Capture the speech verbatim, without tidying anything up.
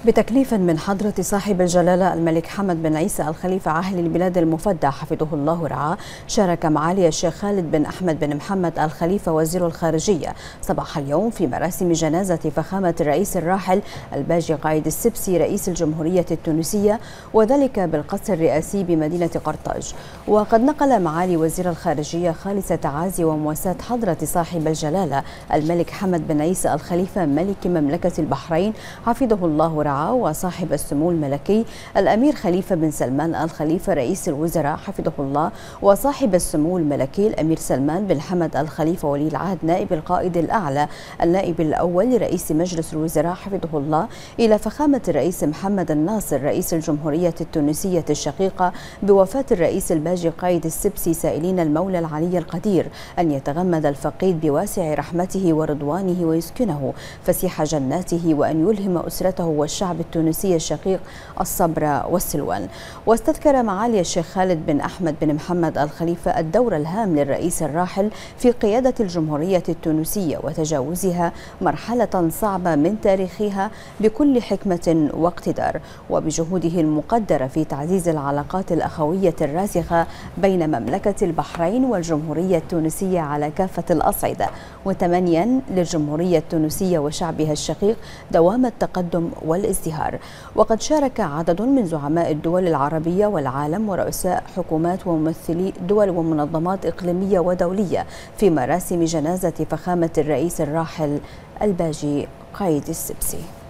بتكليف من حضرة صاحب الجلالة الملك حمد بن عيسى الخليفة عاهل البلاد المفدى حفظه الله ورعاه، شارك معالي الشيخ خالد بن أحمد بن محمد الخليفة وزير الخارجية صباح اليوم في مراسم جنازة فخامة الرئيس الراحل الباجي قايد السبسي رئيس الجمهورية التونسية، وذلك بالقصر الرئاسي بمدينة قرطاج. وقد نقل معالي وزير الخارجية خالص تعازي ومواساة حضرة صاحب الجلالة الملك حمد بن عيسى الخليفة ملك مملكة البحرين حفظه الله ورعاه، وصاحب السمو الملكي الأمير خليفة بن سلمان الخليفة رئيس الوزراء حفظه الله، وصاحب السمو الملكي الأمير سلمان بن حمد الخليفة ولي العهد نائب القائد الأعلى النائب الأول لرئيس مجلس الوزراء حفظه الله، إلى فخامة الرئيس محمد الناصر رئيس الجمهورية التونسية الشقيقة بوفاة الرئيس الباجي قايد السبسي، سائلين المولى العلي القدير أن يتغمد الفقيد بواسع رحمته ورضوانه ويسكنه فسيح جناته، وأن يلهم أسرته والشعب التونسي الشقيق الصبر والسلوان. واستذكر معالي الشيخ خالد بن أحمد بن محمد الخليفة الدور الهام للرئيس الراحل في قيادة الجمهورية التونسية وتجاوزها مرحلة صعبة من تاريخها بكل حكمة واقتدار، وبجهوده المقدرة في تعزيز العلاقات الأخوية الراسخة بين مملكة البحرين والجمهورية التونسية على كافة الأصعدة، متمنيا للجمهورية التونسية وشعبها الشقيق دوام التقدم والازدهار. وقد شارك عدد من زعماء الدول العربية والعالم ورؤساء حكومات وممثلي دول ومنظمات إقليمية ودولية في مراسم جنازة فخامة الرئيس الراحل الباجي قايد السبسي.